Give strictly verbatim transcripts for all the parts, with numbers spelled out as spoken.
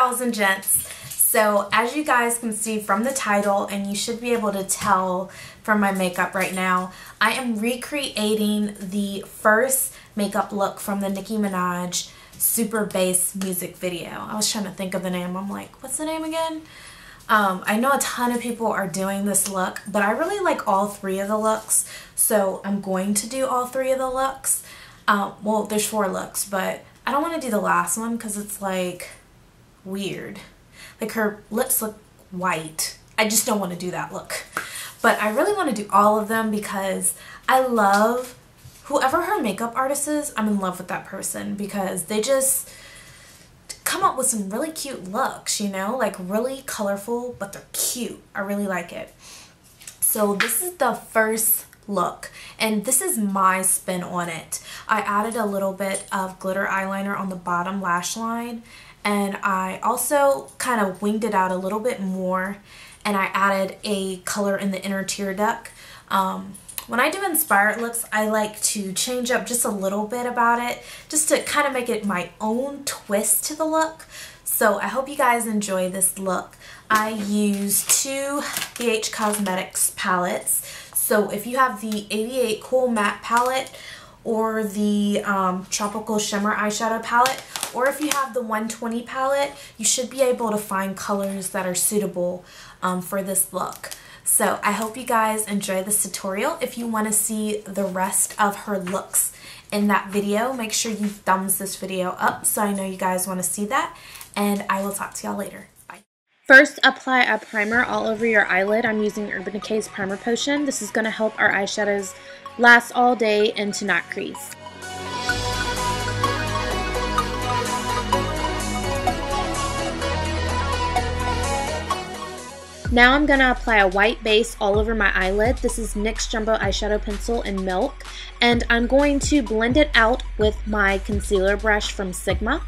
dolls and gents. So as you guys can see from the title, and you should be able to tell from my makeup right now, I am recreating the first makeup look from the Nicki Minaj Super Bass music video. I was trying to think of the name. I'm like, what's the name again? Um, I know a ton of people are doing this look, but I really like all three of the looks, so I'm going to do all three of the looks. Um, well, there's four looks, but I don't want to do the last one because it's like weird. Like her lips look white. I just don't want to do that look. But I really want to do all of them because I love whoever her makeup artist is. I'm in love with that person because they just come up with some really cute looks, you know, like really colorful, but they're cute. I really like it. So this is the first look, and this is my spin on it. I added a little bit of glitter eyeliner on the bottom lash line, and I also kind of winged it out a little bit more, and I added a color in the inner tear duct. Um, when I do inspired looks, I like to change up just a little bit about it, just to kind of make it my own twist to the look. So I hope you guys enjoy this look. I use two B H Cosmetics palettes. So if you have the eighty-eight Cool Matte palette, or the um, Tropical Shimmer eyeshadow palette, or if you have the one twenty palette, you should be able to find colors that are suitable um, for this look. So I hope you guys enjoy this tutorial. If you want to see the rest of her looks in that video, make sure you thumbs this video up so I know you guys want to see that, and I will talk to y'all later. Bye. First, apply a primer all over your eyelid. I'm using Urban Decay's Primer Potion. This is going to help our eyeshadows last all day and to not crease. Now I'm going to apply a white base all over my eyelid. This is NYX Jumbo Eyeshadow Pencil in Milk, and I'm going to blend it out with my concealer brush from Sigma.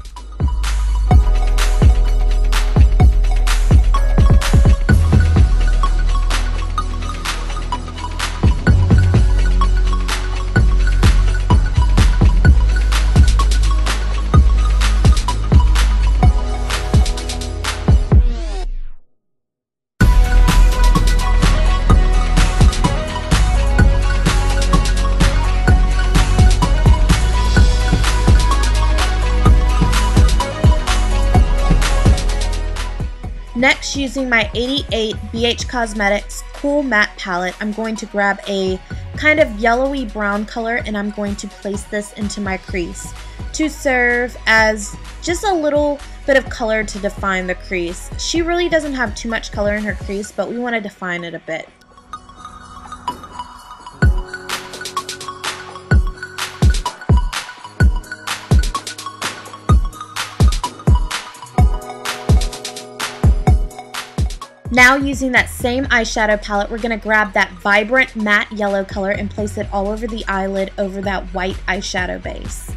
Next, using my eighty-eight B H Cosmetics Cool Matte palette, I'm going to grab a kind of yellowy brown color, and I'm going to place this into my crease to serve as just a little bit of color to define the crease. She really doesn't have too much color in her crease, but we want to define it a bit. Now, using that same eyeshadow palette, we're going to grab that vibrant matte yellow color and place it all over the eyelid over that white eyeshadow base.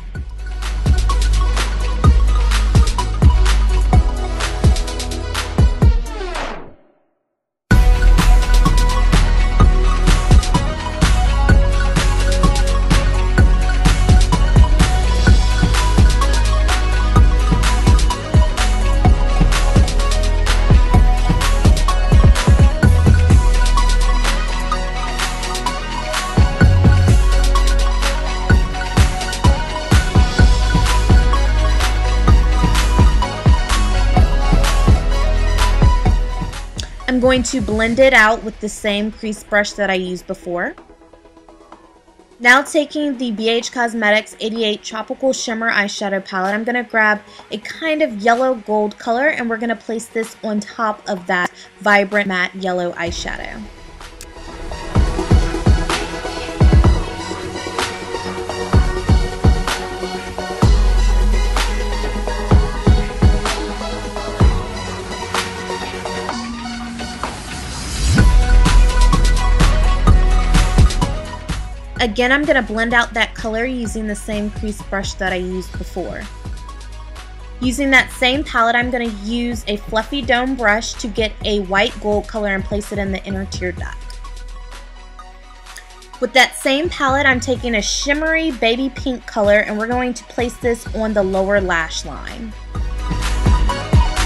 I'm going to blend it out with the same crease brush that I used before. Now, taking the B H Cosmetics eighty-eight Tropical Shimmer eyeshadow palette, I'm going to grab a kind of yellow gold color, and we're going to place this on top of that vibrant matte yellow eyeshadow. Again, I'm going to blend out that color using the same crease brush that I used before. Using that same palette, I'm going to use a fluffy dome brush to get a white gold color and place it in the inner tear duct. With that same palette, I'm taking a shimmery baby pink color, and we're going to place this on the lower lash line.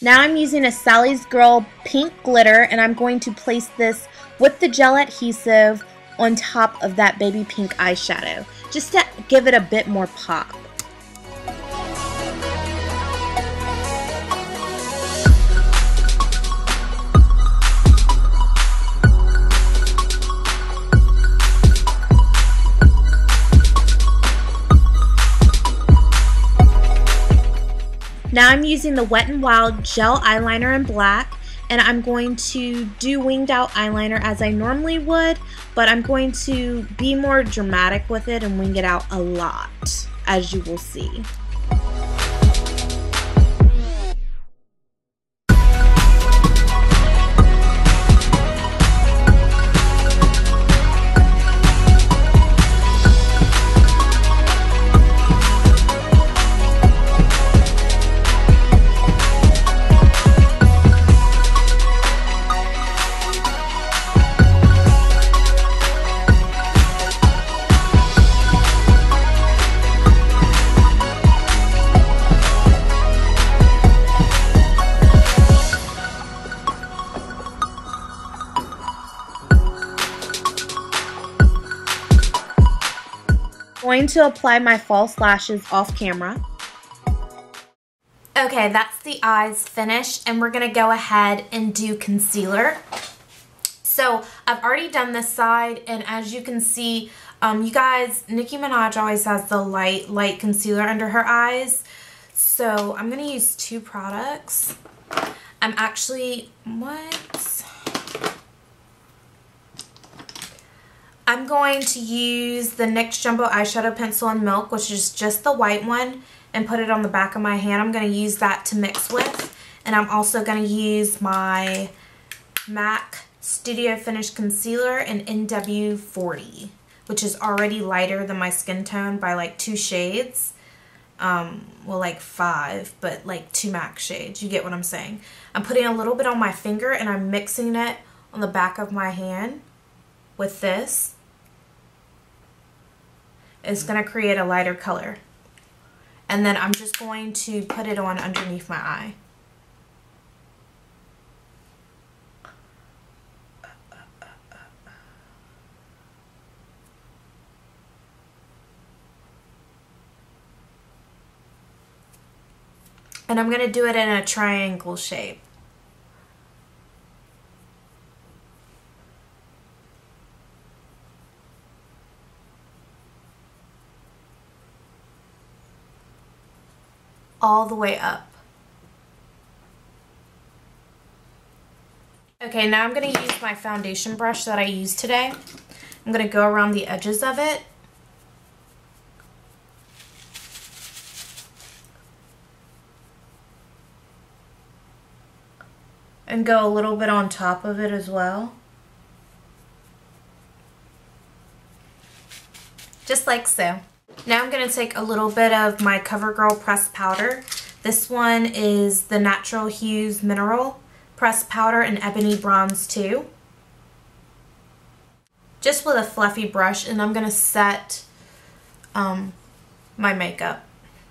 Now I'm using a Sally's Girl pink glitter, and I'm going to place this with the gel adhesive on top of that baby pink eyeshadow, just to give it a bit more pop. Now I'm using the Wet n Wild gel eyeliner in black, and I'm going to do winged out eyeliner as I normally would, but I'm going to be more dramatic with it and wing it out a lot, as you will see. Going to apply my false lashes off camera. Okay, that's the eyes finished, and we're gonna go ahead and do concealer. So I've already done this side, and as you can see, um, you guys, Nicki Minaj always has the light, light concealer under her eyes. So I'm gonna use two products. I'm actually, what? I'm going to use the NYX Jumbo Eyeshadow Pencil in Milk, which is just the white one, and put it on the back of my hand. I'm going to use that to mix with. And I'm also going to use my MAC Studio Finish Concealer in N W forty, which is already lighter than my skin tone by like two shades. Um, well, like five, but like two MAC shades. You get what I'm saying. I'm putting a little bit on my finger, and I'm mixing it on the back of my hand with this. It's going to create a lighter color. And then I'm just going to put it on underneath my eye. And I'm going to do it in a triangle shape. All the way up. Okay, now I'm going to use my foundation brush that I used today. I'm going to go around the edges of it. And go a little bit on top of it as well. Just like so. Now I'm going to take a little bit of my CoverGirl pressed powder. This one is the Natural Hues Mineral pressed powder in Ebony Bronze two. Just with a fluffy brush, and I'm going to set um, my makeup.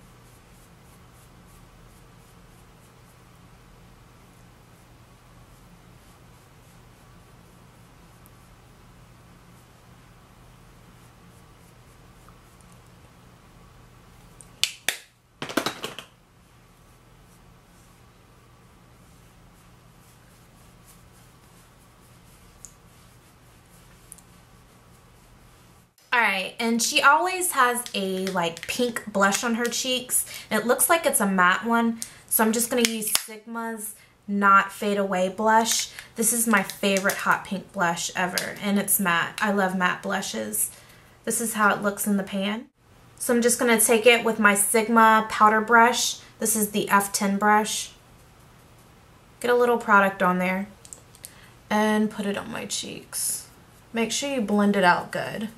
Alright, and she always has a like pink blush on her cheeks. It looks like it's a matte one, so I'm just going to use Sigma's Not Fade Away blush. This is my favorite hot pink blush ever, and it's matte. I love matte blushes. This is how it looks in the pan. So I'm just going to take it with my Sigma powder brush. This is the F ten brush. Get a little product on there and put it on my cheeks. Make sure you blend it out good.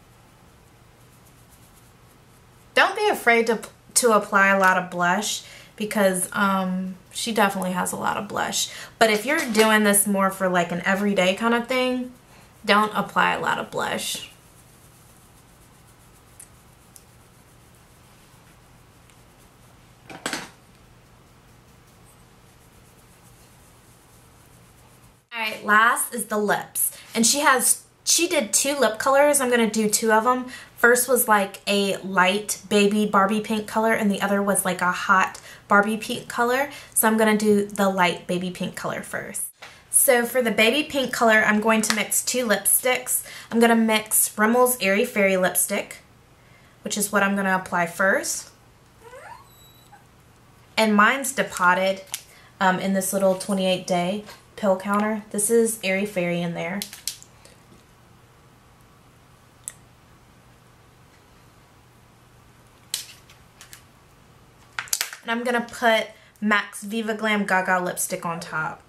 Don't be afraid to, to apply a lot of blush. because um, she definitely has a lot of blush. But if you're doing this more for like an everyday kind of thing, don't apply a lot of blush. Alright, last is the lips. And she has, she did two lip colors. I'm going to do two of them. First was like a light baby Barbie pink color, and the other was like a hot Barbie pink color. So I'm going to do the light baby pink color first. So for the baby pink color, I'm going to mix two lipsticks. I'm going to mix Rimmel's Airy Fairy lipstick, which is what I'm going to apply first. And mine's depotted um, in this little twenty-eight day pill counter. This is Airy Fairy in there. And I'm going to put MAC's Viva Glam Gaga lipstick on top.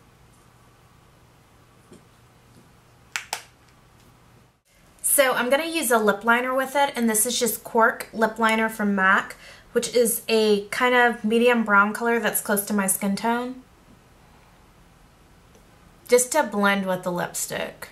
So I'm going to use a lip liner with it, and this is just Cork lip liner from MAC, which is a kind of medium brown color that's close to my skin tone. Just to blend with the lipstick.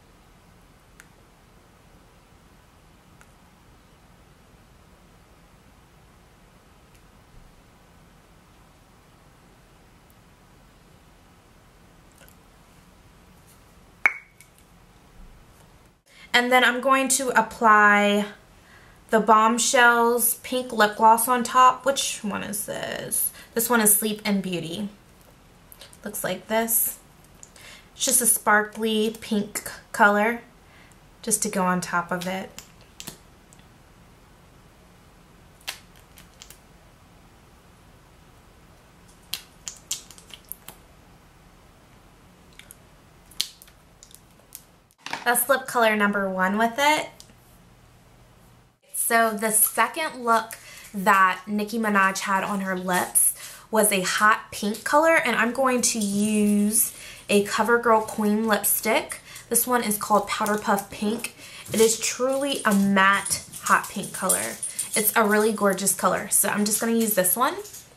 And then I'm going to apply the Bombshells pink lip gloss on top. Which one is this? This one is Sleep and Beauty. Looks like this. It's just a sparkly pink color just to go on top of it. That's lip color number one with it. So the second look that Nicki Minaj had on her lips was a hot pink color, and I'm going to use a CoverGirl Queen lipstick. This one is called Powder Puff Pink. It is truly a matte hot pink color. It's a really gorgeous color, so I'm just going to use this one.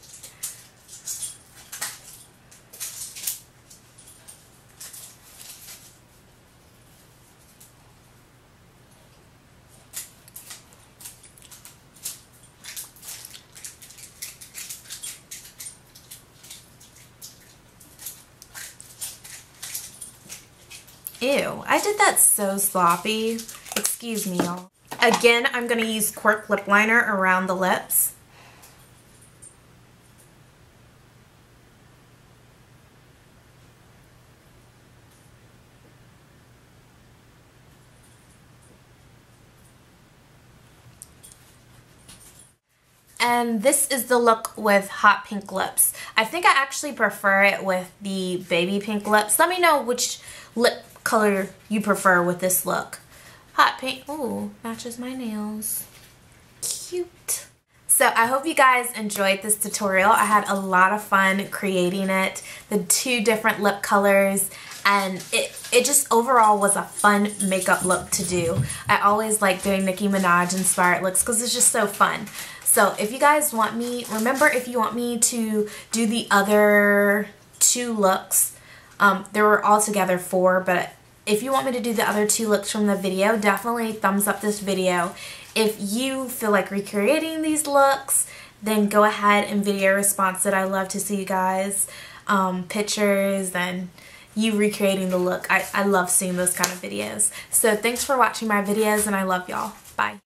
Ew, I did that so sloppy. Excuse me, y'all. Again, I'm going to use Cork lip liner around the lips. And this is the look with hot pink lips. I think I actually prefer it with the baby pink lips. Let me know which lip color you prefer with this look. Hot pink, ooh, matches my nails. Cute. So I hope you guys enjoyed this tutorial. I had a lot of fun creating it, the two different lip colors, and it, it just overall was a fun makeup look to do. I always like doing Nicki Minaj inspired looks because it's just so fun. So if you guys want me, remember if you want me to do the other two looks, Um, there were altogether four, but if you want me to do the other two looks from the video, definitely thumbs up this video. If you feel like recreating these looks, then go ahead and video response it. I love to see you guys um, pictures and you recreating the look. I, I love seeing those kind of videos. So thanks for watching my videos, and I love y'all. Bye.